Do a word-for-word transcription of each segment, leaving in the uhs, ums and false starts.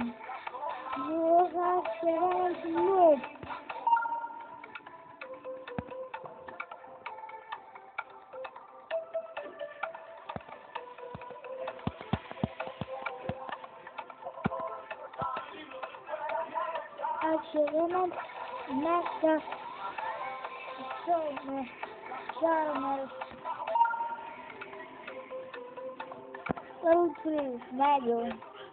You have seven minutes. Achievement Master Trainer Channel Level three Manual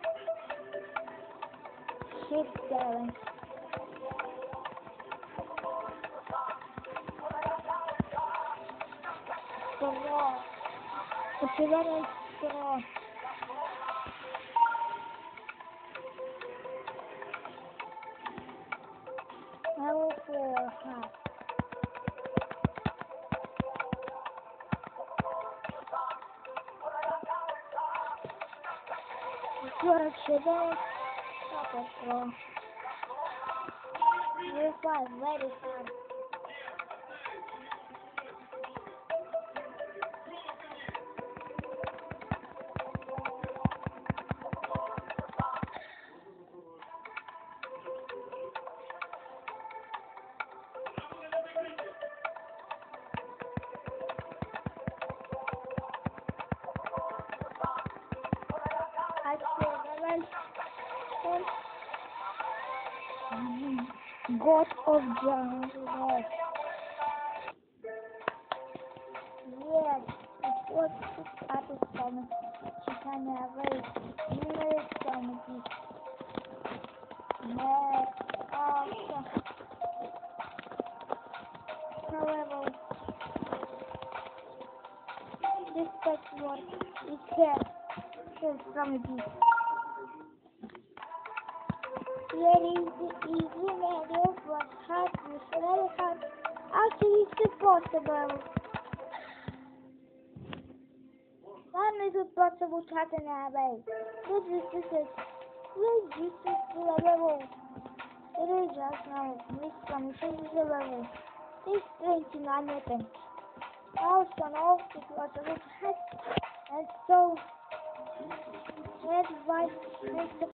Shift seven Pro Achievement Pro Level four Half Your Achievement Super Pro Level five Very Hard Achievement God of Justice. Yes, it was at the summit. She can have numerous summits. However, this text work is here. This summit. Here is the easy method for hard is very hard. Actually, it's possible. One is possible to happen away. This is this is this is the level. It is just now. This commission is the level. This twenty nine weapons. Also, no, it was a little hack, and so red, white, and